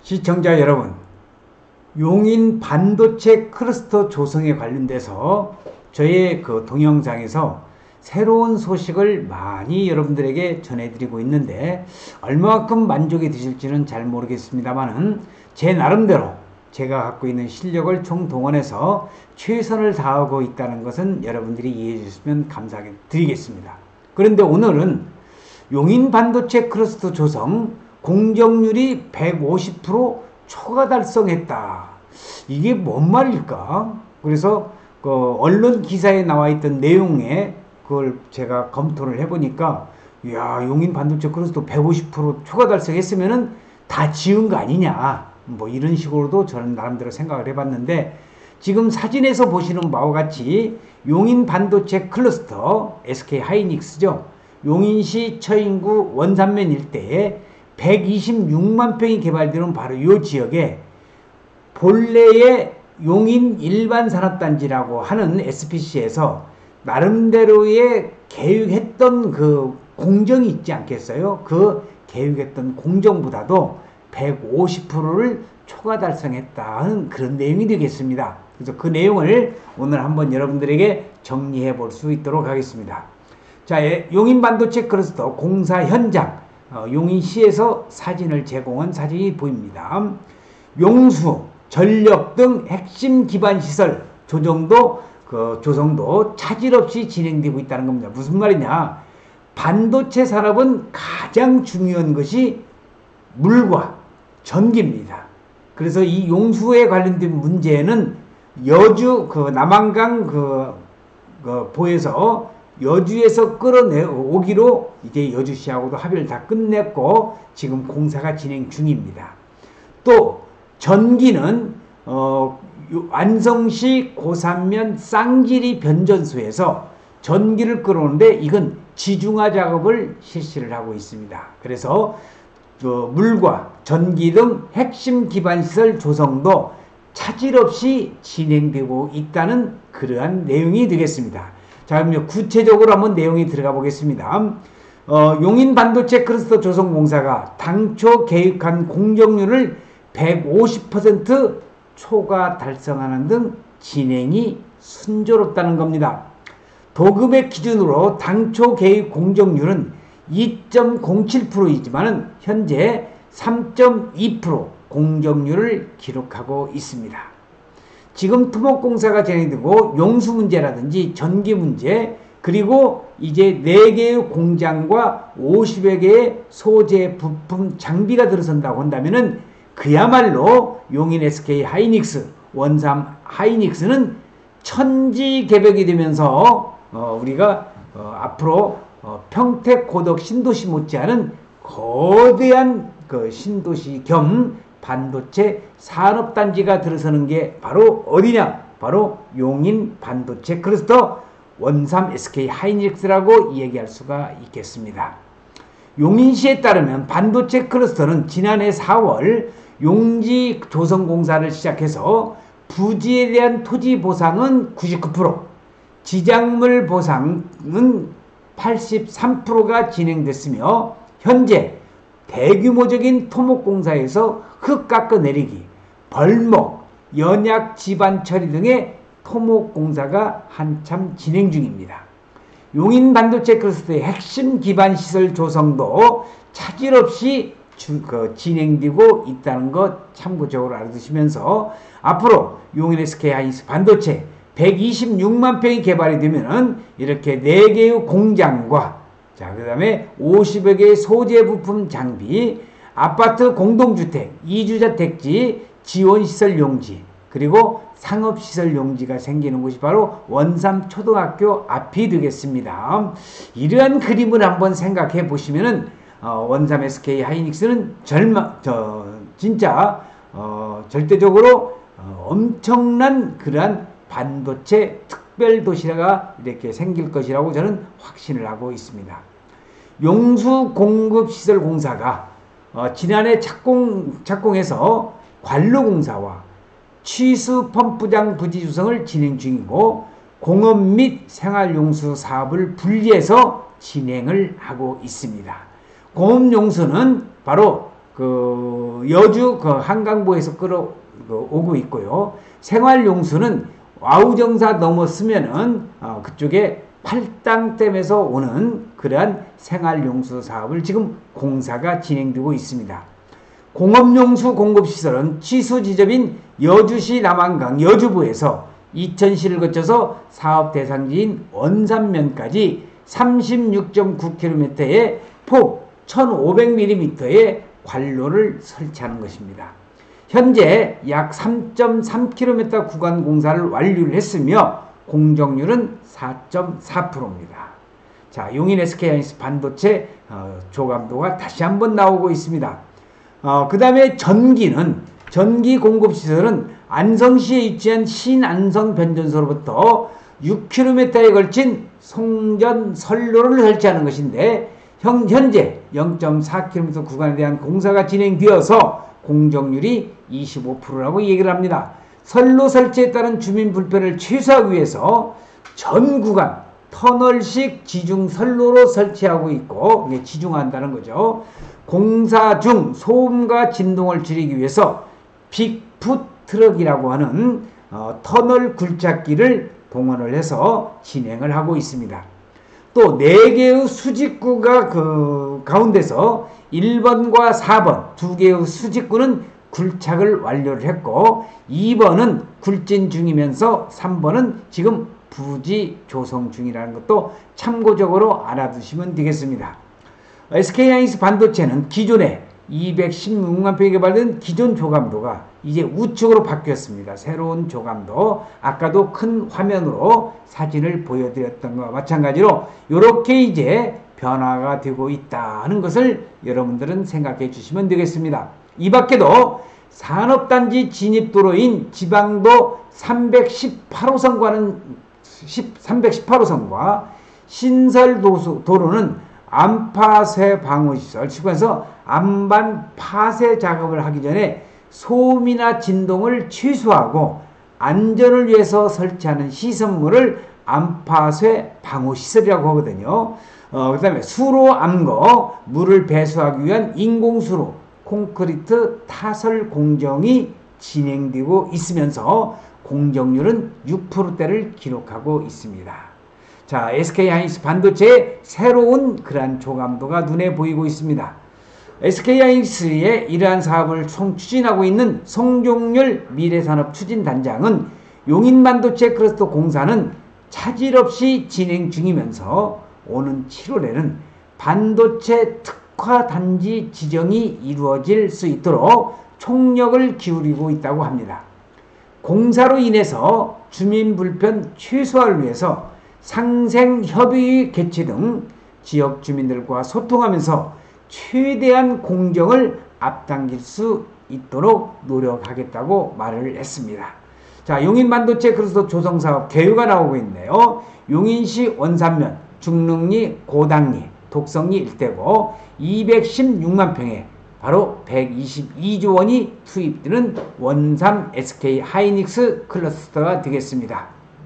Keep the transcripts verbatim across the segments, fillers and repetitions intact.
시청자 여러분, 용인 반도체 클러스터 조성에 관련돼서 저의 그 동영상에서 새로운 소식을 많이 여러분들에게 전해드리고 있는데 얼마만큼 만족이 되실지는 잘 모르겠습니다만은 제 나름대로 제가 갖고 있는 실력을 총동원해서 최선을 다하고 있다는 것은 여러분들이 이해해 주시면 감사드리겠습니다. 그런데 오늘은 용인 반도체 클러스터 조성 공정률이 백오십 퍼센트 초과 달성했다. 이게 뭔 말일까? 그래서 그 언론 기사에 나와 있던 내용에 그걸 제가 검토를 해보니까, 이야, 용인 반도체 클러스터 백오십 퍼센트 초과 달성했으면은 다 지은 거 아니냐, 뭐 이런 식으로도 저는 나름대로 생각을 해봤는데, 지금 사진에서 보시는 바와 같이 용인 반도체 클러스터 에스케이 하이닉스죠. 용인시 처인구 원산면 일대에 백이십육만 평이 개발되는 바로 이 지역에 본래의 용인 일반산업단지라고 하는 에스피씨에서 나름대로의 계획했던 그 공정이 있지 않겠어요? 그 계획했던 공정보다도 백오십 퍼센트를 초과 달성했다는 그런 내용이 되겠습니다. 그래서 그 내용을 오늘 한번 여러분들에게 정리해 볼 수 있도록 하겠습니다. 자, 용인 반도체 클러스터 공사 현장, 어, 용인시에서 사진을 제공한 사진이 보입니다. 용수, 전력 등 핵심 기반 시설 조정도 그 조성도 차질 없이 진행되고 있다는 겁니다. 무슨 말이냐? 반도체 산업은 가장 중요한 것이 물과 전기입니다. 그래서 이 용수에 관련된 문제는 여주 그 남한강 그, 그 보에서 여주에서 끌어내오기로 이제 여주시하고도 합의를 다 끝냈고 지금 공사가 진행 중입니다. 또 전기는 어, 안성시 고산면 쌍지리 변전소에서 전기를 끌어오는데 이건 지중화 작업을 실시를 하고 있습니다. 그래서 어, 물과 전기 등 핵심 기반시설 조성도 차질 없이 진행되고 있다는 그러한 내용이 되겠습니다. 자, 그럼 구체적으로 한번 내용이 들어가 보겠습니다. 어, 용인 반도체 클러스터 조성 공사가 당초 계획한 공정률을 백오십 퍼센트 초과 달성하는 등 진행이 순조롭다는 겁니다. 도급의 기준으로 당초 계획 공정률은 이 점 공칠 퍼센트이지만 현재 삼 점 이 퍼센트 공정률을 기록하고 있습니다. 지금 토목공사가 진행되고 용수 문제라든지 전기 문제, 그리고 이제 네 개의 공장과 오십여 개의 소재 부품 장비가 들어선다고 한다면은 그야말로 용인 에스케이 하이닉스, 원삼 하이닉스는 천지개벽이 되면서 어 우리가 어 앞으로 어 평택 고덕 신도시 못지않은 거대한 그 신도시 겸 반도체 산업단지가 들어서는 게 바로 어디냐? 바로 용인 반도체 클러스터 원삼 에스케이 하이닉스라고 얘기할 수가 있겠습니다. 용인시에 따르면 반도체 클러스터는 지난해 사월 용지 조성공사를 시작해서 부지에 대한 토지 보상은 구십구 퍼센트, 지작물 보상은 팔십삼 퍼센트가 진행됐으며 현재 대규모적인 토목공사에서 흙 깎아내리기, 벌목, 연약 지반 처리 등의 토목공사가 한참 진행 중입니다. 용인 반도체 클러스터의 핵심 기반 시설 조성도 차질 없이 주, 그, 진행되고 있다는 것 참고적으로 알아두시면서 앞으로 용인 에스케이 하이닉스 반도체 백이십육만 평이 개발이 되면은 이렇게 네 개의 공장과 자, 그 다음에 오십여 개의 소재 부품 장비, 아파트 공동주택, 이주자택지, 지원시설 용지, 그리고 상업시설 용지가 생기는 곳이 바로 원삼 초등학교 앞이 되겠습니다. 이러한 그림을 한번 생각해 보시면은 어, 원삼 에스케이 하이닉스는 절마, 저, 진짜 어, 절대적으로 어, 엄청난 그러한 반도체 특별도시가 이렇게 생길 것이라고 저는 확신을 하고 있습니다. 용수공급시설공사가 어, 지난해 착공, 착공해서 관로공사와 취수펌프장 부지 조성을 진행 중이고 공업 및 생활용수 사업을 분리해서 진행을 하고 있습니다. 공업용수는 바로 그 그 여주 그 한강보에서 끌어오고 있고요. 생활용수는 와우정사 넘었으면은 어, 그쪽에 팔당댐에서 오는 그러한 생활용수 사업을 지금 공사가 진행되고 있습니다. 공업용수 공급시설은 취수지점인 여주시 남한강 여주부에서 이천시를 거쳐서 사업 대상지인 원산면까지 삼십육 점 구 킬로미터의 폭 천오백 밀리미터의 관로를 설치하는 것입니다. 현재 약 삼 점 삼 킬로미터 구간 공사를 완료를 했으며 공정률은 사 점 사 퍼센트입니다. 자, 용인 에스케이하이닉스 반도체 어, 조감도가 다시 한번 나오고 있습니다. 어, 그 다음에 전기는 전기 공급시설은 안성시에 위치한 신안성 변전소로부터 육 킬로미터에 걸친 송전 선로를 설치하는 것인데 현, 현재 영 점 사 킬로미터 구간에 대한 공사가 진행되어서 공정률이 이십오 퍼센트라고 얘기를 합니다. 선로 설치에 따른 주민 불편을 최소화하기 위해서 전 구간 터널식 지중 선로로 설치하고 있고, 이게 지중한다는 거죠. 공사 중 소음과 진동을 줄이기 위해서 빅풋 트럭이라고 하는 어, 터널 굴착기를 동원을 해서 진행을 하고 있습니다. 또 네 개의 수직구가 그 가운데서 일 번과 사 번 두 개의 수직구는 굴착을 완료를 했고 이 번은 굴진 중이면서 삼 번은 지금 부지 조성 중이라는 것도 참고적으로 알아두시면 되겠습니다. 에스케이하이닉스 반도체는 기존에 이백십육만 평에 개발된 기존 조감도가 이제 우측으로 바뀌었습니다. 새로운 조감도, 아까도 큰 화면으로 사진을 보여드렸던 것과 마찬가지로 이렇게 이제 변화가 되고 있다는 것을 여러분들은 생각해 주시면 되겠습니다. 이 밖에도 산업단지 진입도로인 지방도 삼백십팔 호선과는 삼백십팔 호선과 신설도로는 암파쇄 방호시설, 측에서 암반 파쇄 작업을 하기 전에 소음이나 진동을 최소화하고 안전을 위해서 설치하는 시설물을 암파쇄 방호시설이라고 하거든요. 어, 그 다음에 수로 암거, 물을 배수하기 위한 인공수로, 콘크리트 타설 공정이 진행되고 있으면서 공정률은 육 퍼센트대를 기록하고 있습니다. 자, 에스케이하이닉스 반도체의 새로운 그러한 조감도가 눈에 보이고 있습니다. 에스케이하이닉스의 이러한 사업을 총 추진하고 있는 송종열 미래산업추진단장은 용인반도체 클러스터 공사는 차질 없이 진행 중이면서 오는 칠월에는 반도체 특화 단지 지정이 이루어질 수 있도록 총력을 기울이고 있다고 합니다. 공사로 인해서 주민 불편 최소화를 위해서 상생협의회 개최 등 지역 주민들과 소통하면서 최대한 공정을 앞당길 수 있도록 노력하겠다고 말을 했습니다. 자, 용인반도체 클러스터 조성사업 계획가 나오고 있네요. 용인시 원산면, 중릉리, 고당리, 독성리 일대고 이백십육만 평에 바로 백이십이조 원이 투입되는 원삼 에스케이하이닉스 클러스터가 되겠습니다.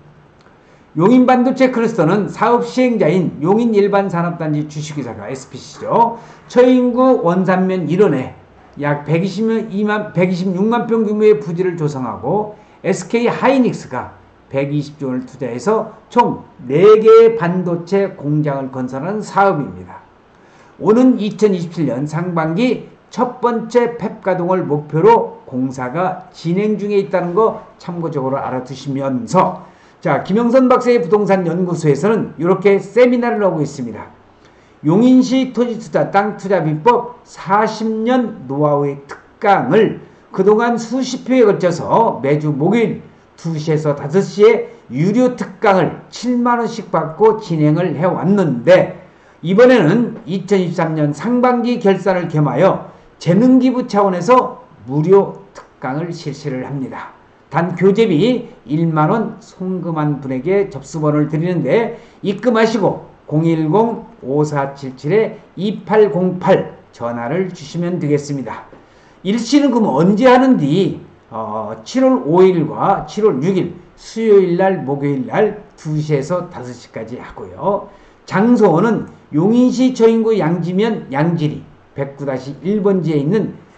용인반도체 클러스터는 사업 시행자인 용인일반산업단지 주식회사가 에스피씨죠. 처인구 원산면 일원에 약 백이십이만, 백이십육만 평 규모의 부지를 조성하고 에스케이하이닉스가 백이십조 원을 투자해서 총 네 개의 반도체 공장을 건설하는 사업입니다. 오는 이천이십칠 년 상반기 첫 번째 팹 가동을 목표로 공사가 진행 중에 있다는 거 참고적으로 알아두시면서, 자, 김영선 박사의 부동산 연구소에서는 이렇게 세미나를 하고 있습니다. 용인시 토지투자 땅투자비법 사십 년 노하우의 특강을 그동안 수십 회에 걸쳐서 매주 목요일 두 시에서 다섯 시에 유료 특강을 칠만 원씩 받고 진행을 해왔는데, 이번에는 이천이십삼 년 상반기 결산을 겸하여 재능기부 차원에서 무료 특강을 실시를 합니다. 단 교재비 일만 원 송금한 분에게 접수번호를 드리는데 입금하시고 공일공 오사칠칠 이팔공팔 전화를 주시면 되겠습니다. 일시는 그럼 언제 하는지 어, 칠월 오일과 칠월 육일 수요일날 목요일날 두 시에서 다섯 시까지 하고요. 장소는 용인시 처인구 양지면 양지리 백구 일 번지에 있는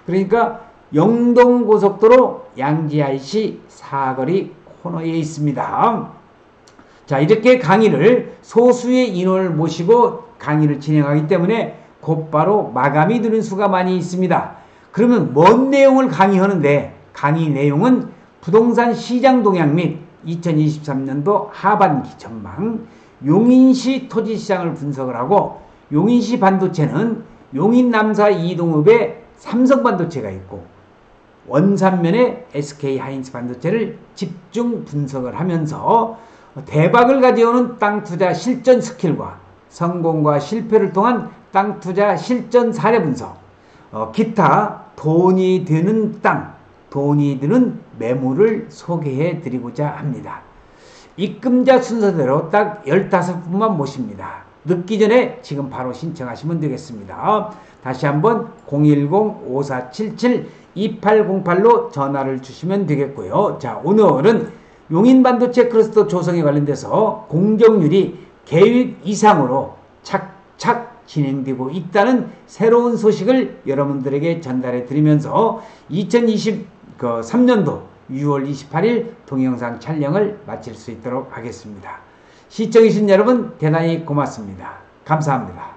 그러니까 영동고속도로 양지아이씨 사거리 코너에 있습니다. 자, 이렇게 강의를 소수의 인원을 모시고 강의를 진행하기 때문에 곧바로 마감이 되는 수가 많이 있습니다. 그러면 뭔 내용을 강의하는데, 강의 내용은 부동산 시장 동향 및 이천이십삼 년도 하반기 전망, 용인시 토지시장을 분석을 하고, 용인시 반도체는 용인 남사 이동읍에 삼성반도체가 있고 원산면에 에스케이하이닉스 반도체를 집중 분석을 하면서 대박을 가져오는 땅투자 실전 스킬과 성공과 실패를 통한 땅투자 실전 사례 분석, 어, 기타 돈이 드는 땅, 돈이 드는 매물을 소개해 드리고자 합니다. 입금자 순서대로 딱 열다섯 분만 모십니다. 늦기 전에 지금 바로 신청하시면 되겠습니다. 다시 한번 공일공 오사칠칠 이팔공팔로 전화를 주시면 되겠고요. 자, 오늘은 용인반도체 클러스터 조성에 관련돼서 공정률이 계획 이상으로 착착 진행되고 있다는 새로운 소식을 여러분들에게 전달해 드리면서 이천이십삼 년도 유월 이십팔일 동영상 촬영을 마칠 수 있도록 하겠습니다. 시청해주신 여러분 대단히 고맙습니다. 감사합니다.